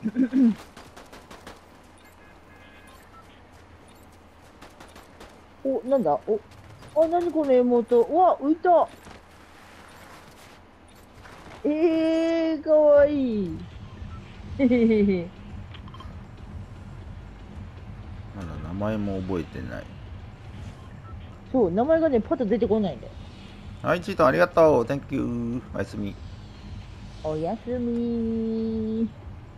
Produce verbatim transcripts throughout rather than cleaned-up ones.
お、なんだお、あ、なにこの妹。うわ、浮いた。えー、かわいい。へへへへ。 まだ名前も覚えてない。 そう、名前がね、パッと出てこないんだよ。 はい、チートありがとう。 Thank you。おやすみ。 おやすみ。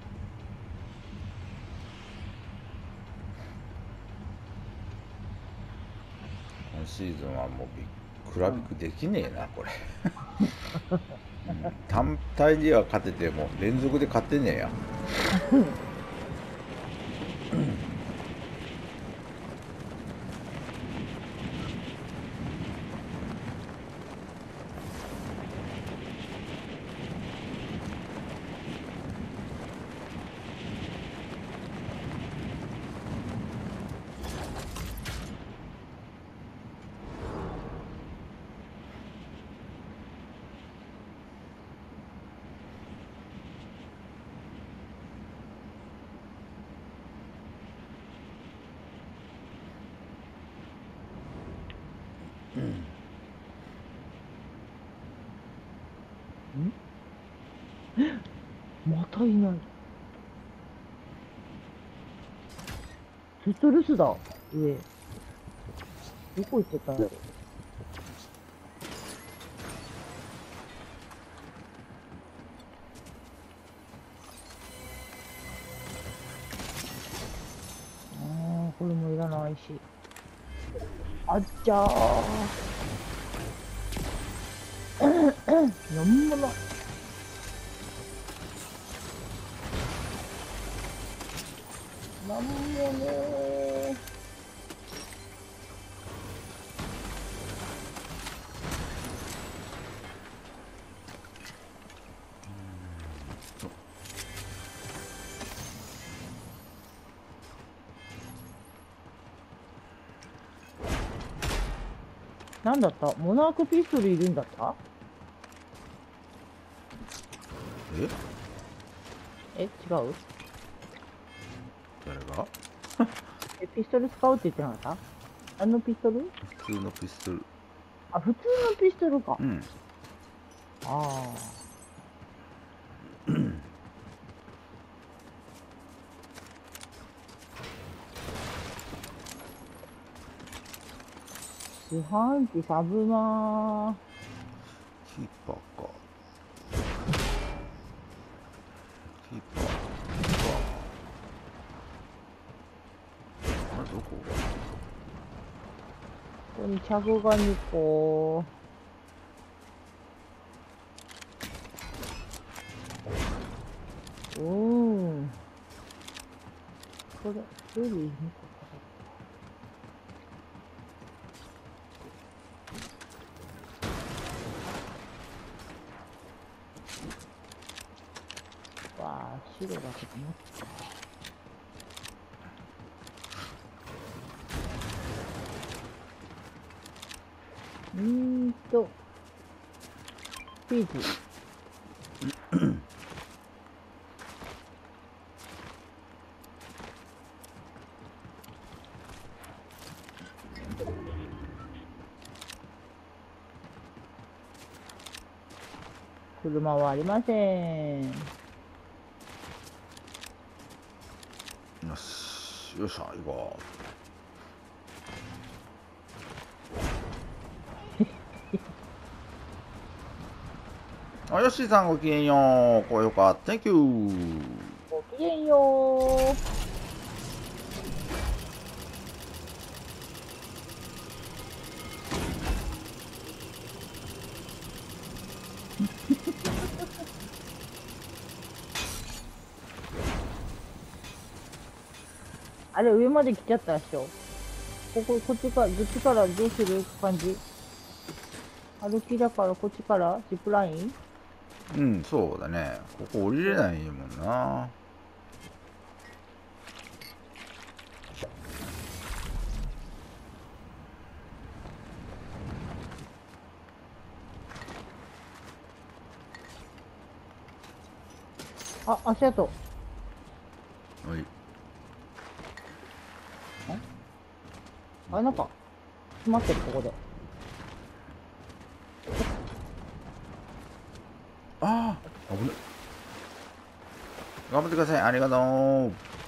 今シーズンはもうびっくらびくできねえなこれ。うん、単体では勝てても連続で勝てねえや。 うん。んまたいない。ずっと留守だ。上。どこ行っちゃったんだろう。ああ、これもいらないし。あっちゃー。なんもない。なんもねー。なんだった？モナークピストルいるんだった？ え、 え、違う？ 誰が？ え、ピストル使うって言ってなかった？あのピストル？ 普通のピストル。 あ、普通のピストルか。 うん。 ああ。四半期サブマー。 キーパーか。キーパー。キーパー。あれどこ？ ここに着がにこ。うーん。これ、ベリーにこかか。わあ、白だけど持つか。うーんと、ピーズ。車はありません。 よし、よっしゃ、行こう。あ、よしさんごきげんよう。高評価、Thank you。 ごきげんよう。あれ、上まで来ちゃったでしょ。ここ、こっちから、どっちからどうする感じ？歩きだからこっちからジップライン？ うん、そうだね。ここ降りれないもんな。 あ、足跡。 あれなんか、詰まってる、ここで。 ああ、危ない。頑張ってください。ありがとう。ん、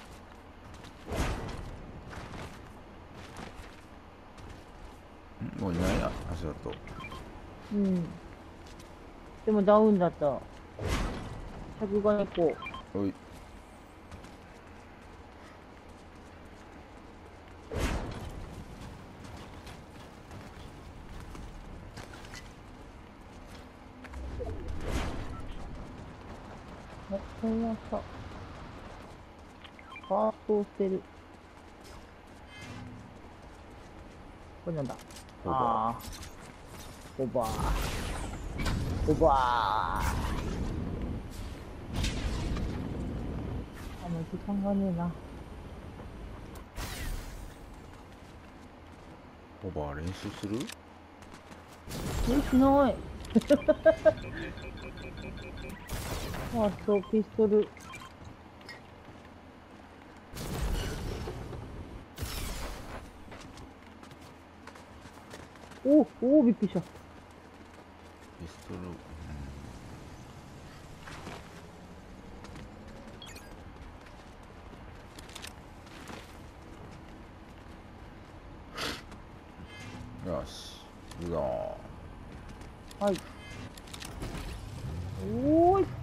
もういないや、足だと。 うん。でもダウンだった。着がにこう。 おい。 あ、これはさ、ファーストを捨てる。これなんだ。 ホバーああ。ホバー。ホバー。あ、もう時間がねえな。 ホバー練習する？ え、しない。あ、そう、ピストル。おお、おお、びっくりした。 ピストル、うん、よし、行くぞ。 はい。おーい。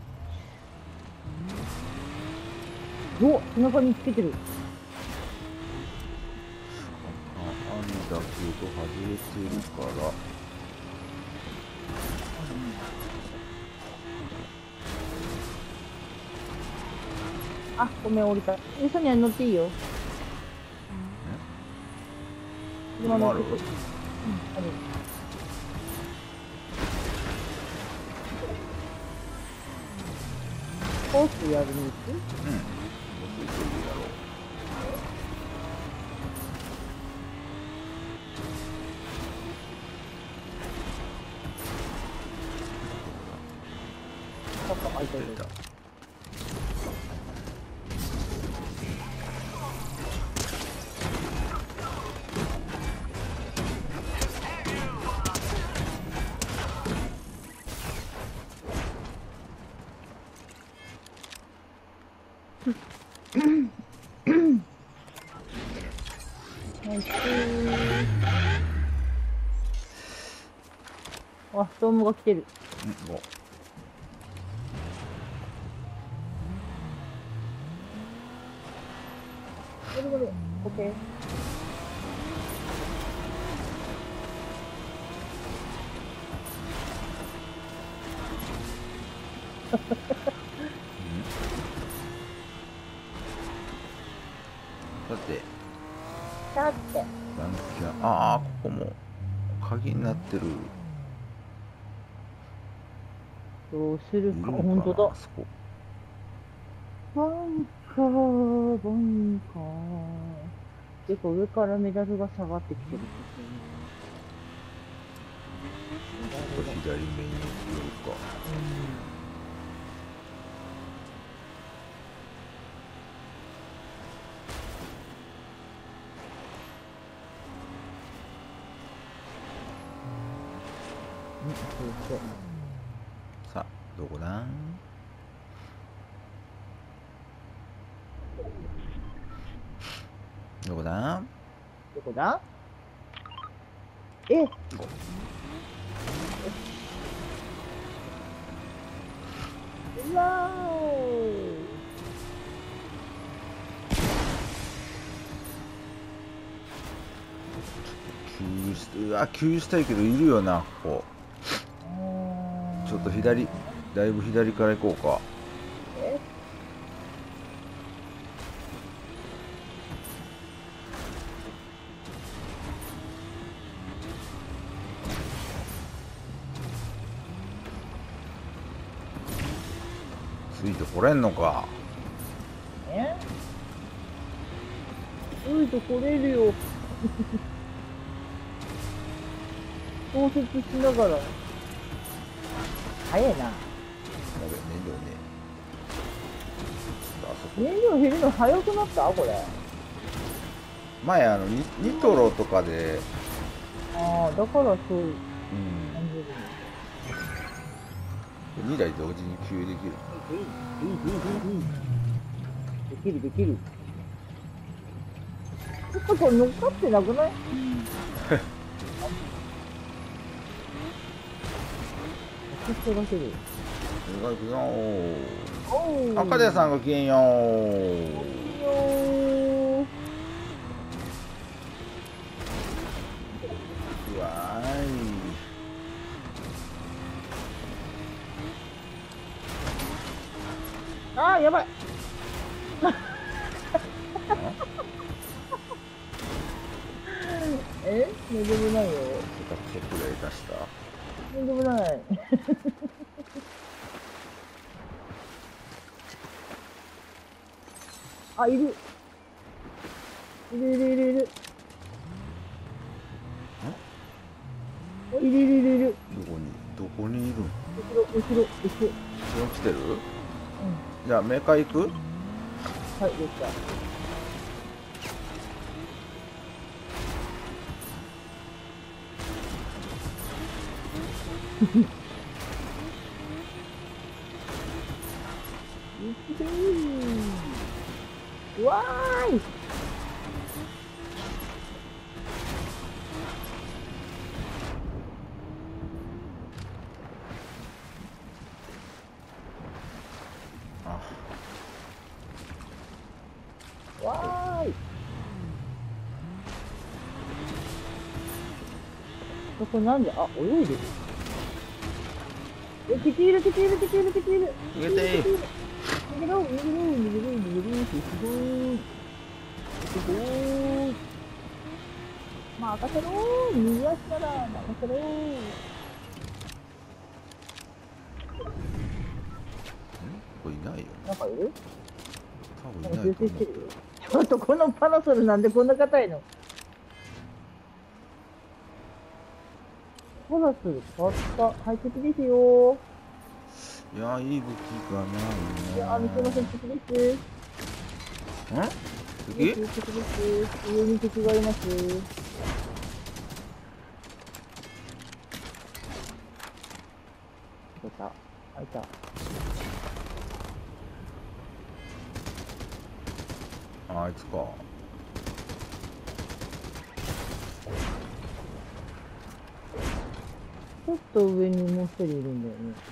お、背中につけてる。 あ、網だけど外れてるから。 あ、ごめん、降りた。え、ソニア乗っていいよ。車乗ってく。うん、ある。コースやるに行く？ うん。どうするやろう。 あ、あ、開いた開いた。ナイスー。あ、ストームが来てる。 うん、お。 これこれ。オッケー。 だってだって。 ランキャああ、ここも鍵になってる。 どうするか。 いるのかな、 ほんとだあ。そこ。 バンカー、バンカー。結構上からメダルが下がってきてる。 ちょっと左目に寄るか。 うん、そうそう。 さあ、どこだ？どこだ？ どこだ？え、 ここ。 うわー。 救出、うわ、救出したいけどいるよな、ここ。ちょっと左、だいぶ左から行こうか。 え、 ついてこれんのか。 え、ついてこれるよ。調節しながら。早いな。 やべ、燃料ね。あそこ。 燃料減るの早くなったこれ。 前あのニ、ニトロとかで、 ああ、だからそううん、 感じるの。 にだい同時に給油できる。 できるできる。ちょっとこれ乗っかってなくない？押してだけで。 おいくぞおー。赤田さんが消えんよー。 よー。 うわーい。 あー、やばい。えめでもないよ。 使ってくれ出した。 めでもない。あ、いる。いるいるいるいる。いるいるいるいる。 どこにどこにいるん？ 後ろ、後ろ、後ろ。 後ろ来てる？ うん。 じゃあメーカー行く？ はい、できた。うわーい。 あ、 わーい。そこなんで、あ、泳いでる。え、敵いる、敵いる、敵いる、敵いる。 逃げてー。 逃げろ、逃げろ、逃げろ、逃げろ、すごーい。すごーい。任せろー。逃がしたら、任せろー。 これいないよな。 なんかいる？ 多なんか分いないと思う。 修正してるよ。ちょっとこのパラソルなんでこんな硬いの？パラソル買った。快適ですよ。 いやー、いい武器がないいや、見てません、敵です。 な。ん？ 敵敵？ です、敵です。上に敵がいます。出た。開いた。 あ、あいつか。 ちょっと上にもう一人いるんだよね。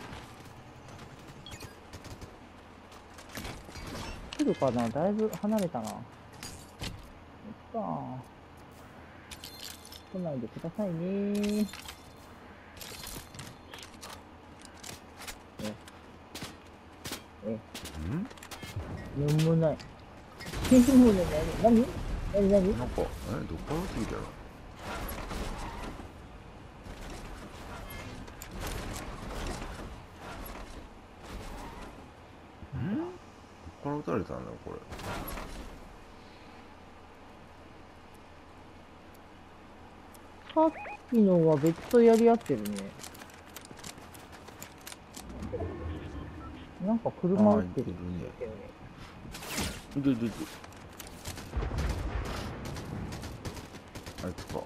来るかな？だいぶ離れたな。よっか。来ないでくださいね。え、え、 ん？ なんもない。なんもない。何？何何？ なんか、え、どっから落ちてきたの？ん？どっから撃たれたんだろう、これ。 さっきのは別とやり合ってるね。なんか車ああ、い撃ってる。 るね。いるいるいる。あいつか。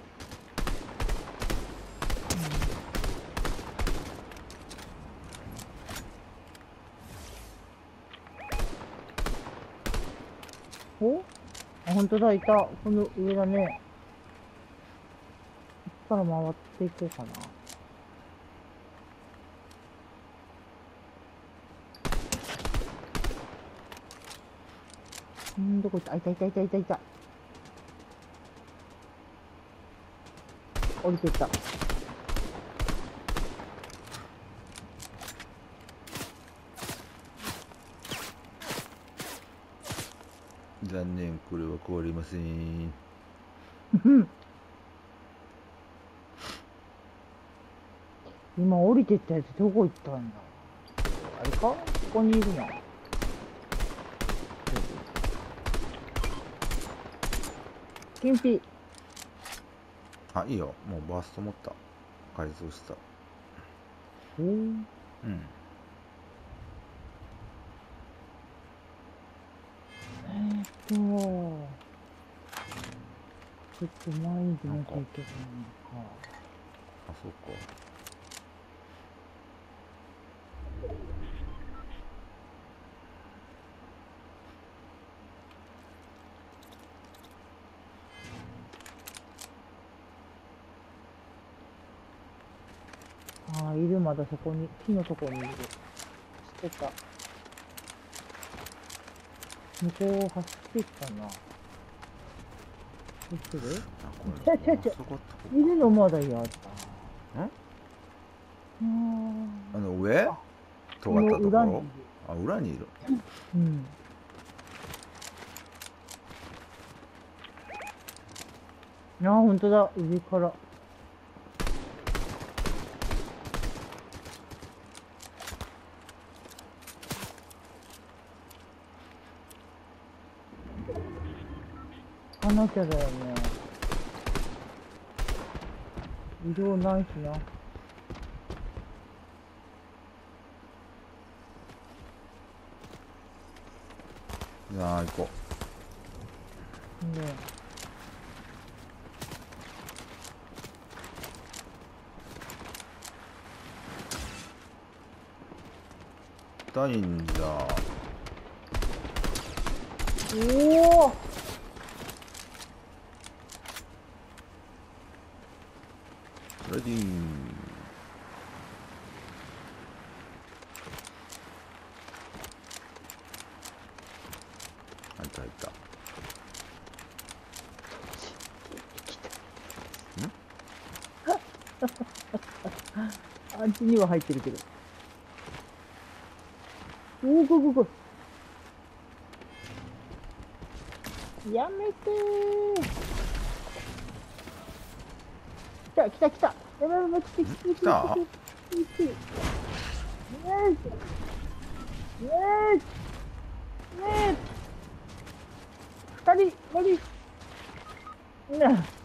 お？あ、本当だ、いた。この上だね。こっから回っていこうかな。んー、どこ行った？あ、いたいたいたいたいた。降りていった。 残念、これは壊れません。 今降りてったやつどこ行ったんだ？あれか？ここにいるな。金ピ。 あ、いいよ。もうバースト持った。改造した。 おー。 うん。 えーっと、 ちょっと前に出なきゃいけないのか。 あ、そっか。 ああ、いる、まだそこに、木のとこにいる。知ってた。向こう走っていったな。どうする？ あ、こちゃちゃちゃ。いるのまだやった。 ん？ うん。 あの上？尖ったところ？あ、裏にいる。 うん。あ、ほんとだ、上から。行かなきゃだよね。移動ないしな。 じゃあ行こう。ねえ。痛いんじゃ。 おお。 レディー。入った入った。 あっちには入ってるけど。おお、こここ。やめてー。来た来た来た。やばいやばい、来て来て来て来て来て来て。ねえ。ねえ。ねえ。二人、二人。ねえ。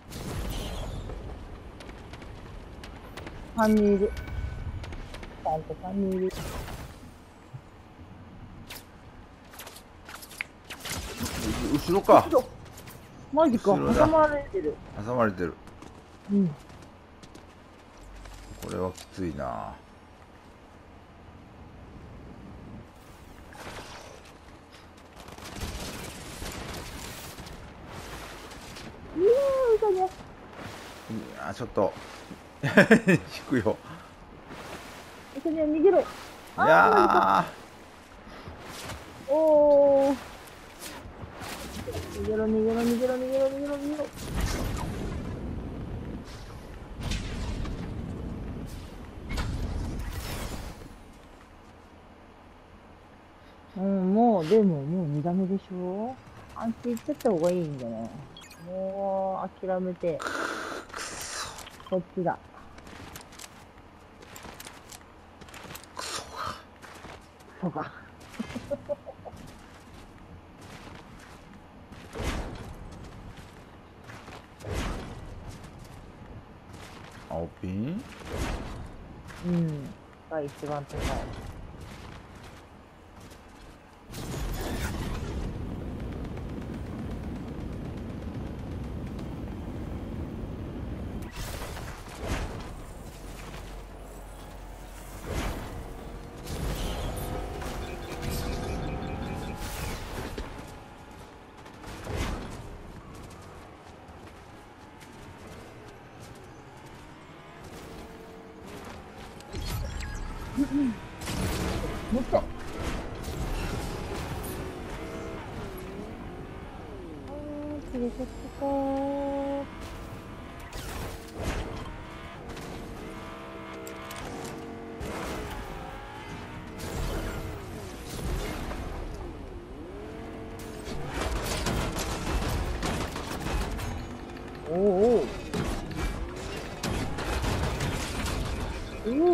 三人いる。ちゃんと三人いる。 後ろか。 マジか、挟まれてる。 挟まれてる。 うん。 これはきついな。 うーん、だね。 いや、ちょっと引くよ。 一緒に逃げろ。 いやー。おー。逃げろ逃げろ逃げろ逃げろ逃げろ逃げろ。うん、もう、でも、もうにだめでしょ。あんた行っちゃった方がいいんだね。もう、諦めて。こっちだ。 クソが。 そうか。 青ピン？ うん。が一番高い。もっと。あー、切れちゃったかー。おおお。うん。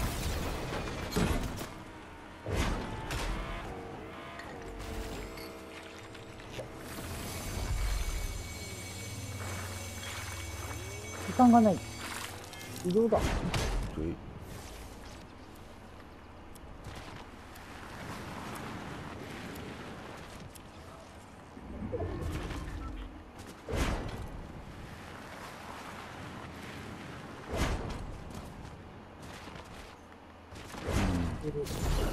時間がない。移動だ。 る。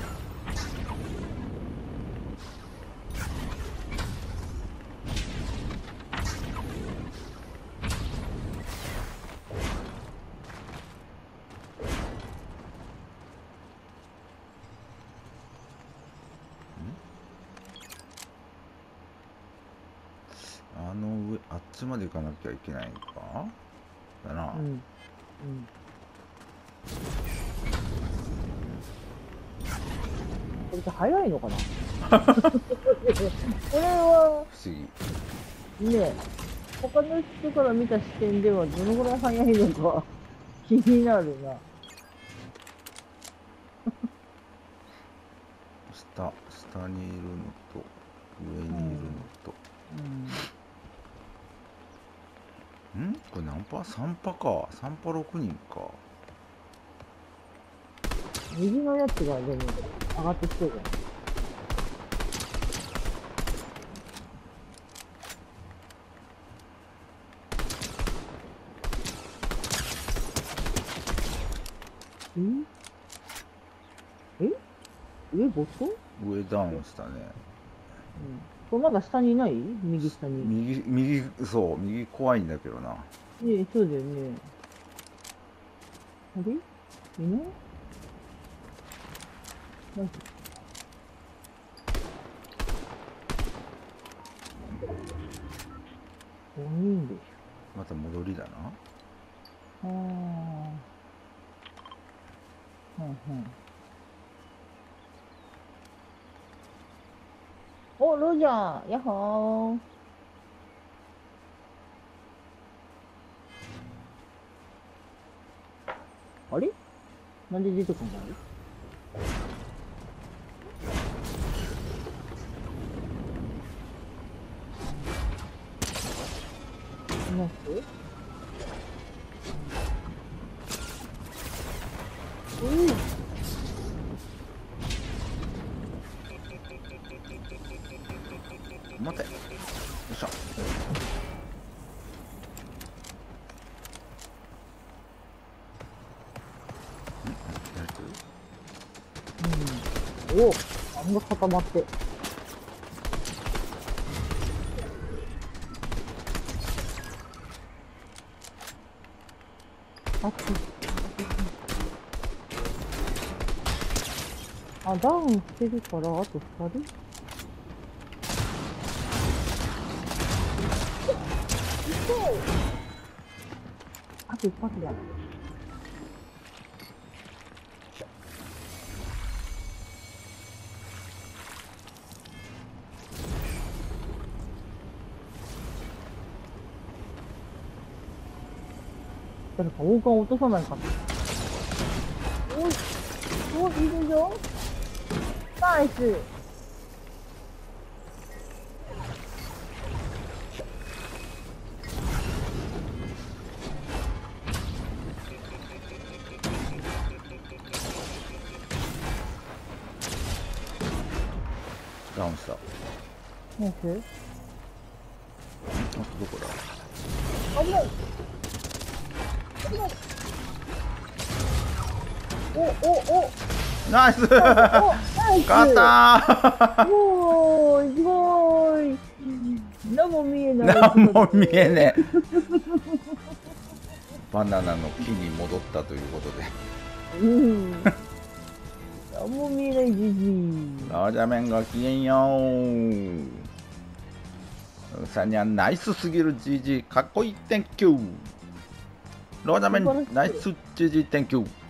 あの上、あっちまで行かなきゃいけないのかだな。 うん。うん。これって早いのかなこれは、 不思議。 ねえ、他の人から見た視点ではどのぐらい早いのか気になるな。 下、下にいるのと、上にいるのと。 うん。 んこれ何パ ?さん パか。さんパろくにんか。 右のやつがでも上がってきてる。んえ上ボトン？ 上ダウンしたね。 うん。これまだ下にいない？右下に。 右、右、そう、右怖いんだけどな。 ねえ、そうだよね。あれいない？なんかごにんでしまた戻りだな。 ょ。ああ。うんうん。お、ロジャー、やっほー。あれなんで出てこない？います？うん。 待て。よいしょ。 うん。お、あんな固まって。あっち。あ、ダウンしてるから、あとふたり？あと一発だ。誰か王冠落とさないかな。おい、おい、いるよ。ナイス。 ダウンした。 ナイス。 あとどこだ？ 危ない。危ない。お、お、お。 ナイスお、ナイス。 勝ったーおーい、すごーい。何も見えない。 何も見えねえバナナの木に戻ったということでうん。何も見えないじじい。 ラージャメンが消えんよー。うさにゃんナイスすぎるじじいかっこいい Thank you ラージャメンナイスじじい Thank you